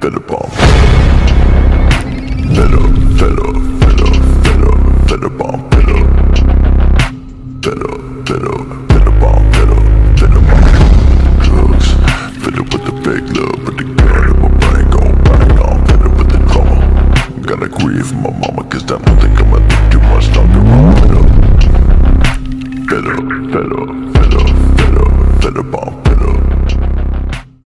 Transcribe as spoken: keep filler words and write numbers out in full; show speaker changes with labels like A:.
A: fed up on Fed up, fed up, fed up, fed up, fed up on Fed up Fed up, fed up, fed up on Fed up, fed up on drugs. Fed up with the fake love, with the gun in my brain gon' bang on. Fed up with the drama. Gotta grieve for my mama, cause I don't think I'ma live too much longer. Fed up, fed up, fed up, fed up, fed up, fed up on